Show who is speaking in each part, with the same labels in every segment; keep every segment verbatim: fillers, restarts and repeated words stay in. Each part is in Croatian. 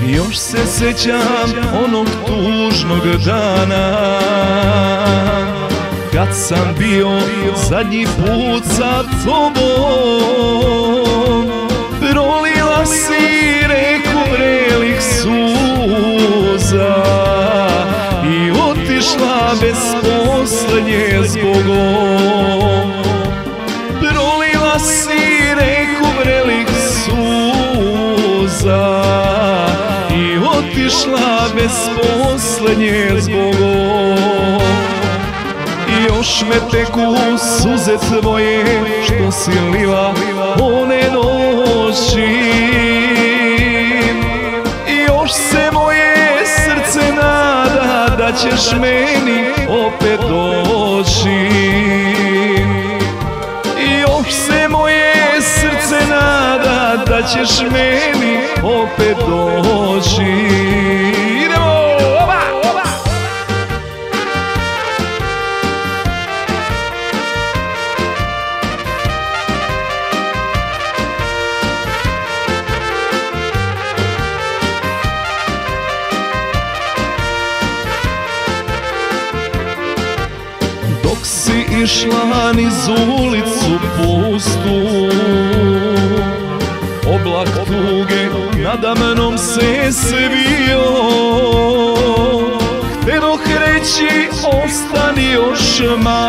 Speaker 1: Još se sjećam onog tužnog dana kad sam bio zadnji put sa tobom. Prolila si reku vrelih suza i otišla bez posljednje zbogom. Prolila si reku vrelih suza i otišla bez posljednje zbogom. I još me teku suze tvoje što si lila one noći. I još se moje srce nada da ćeš meni opet doći. I još se moje srce nada da ćeš meni opet doći. Idemo! Oba! Oba! Dok si išla niz ulicu pustu, oblak tuge nada mnom se svio. Htedoh reći ostani još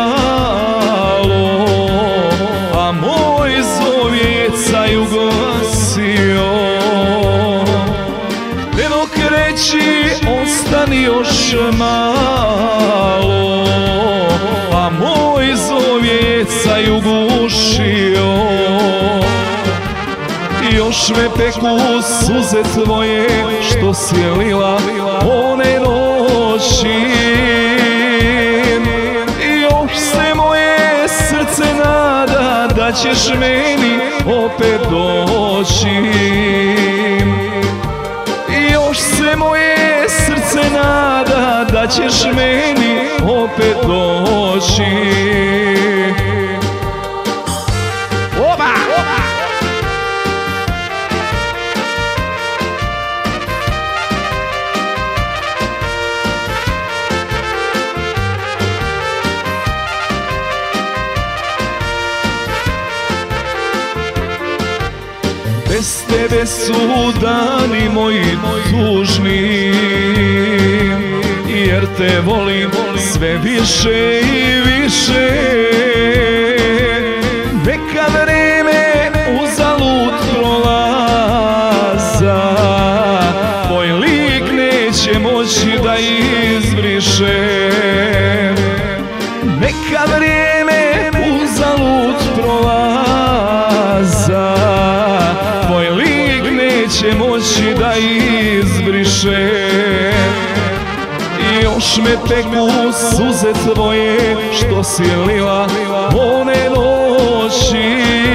Speaker 1: malo, a moj zov je caj ugasio. Htedoh reći ostani još malo, a moj zov je caj ugušio. Još me peku suze tvoje što si lila one noći. I još se moje srce nada da ćeš meni opet doći. I još se moje srce nada da ćeš meni opet doći. Oba! Oba! Bez tebe su dani moji tužni, jer te volim sve više i više. Neka vreme uzalud prolaza, tvoj lik neće moći da izbriše. Neka vreme uzalud prolaza, tvoj lik neće moći da izbriše. I još me teku suze tvoje što si lila one noći.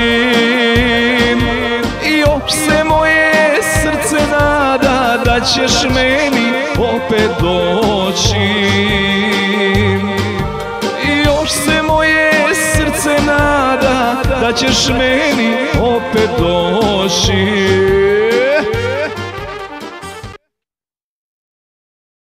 Speaker 1: I još se moje srce nada da ćeš meni opet doći. I još se moje srce nada da ćeš meni opet doći.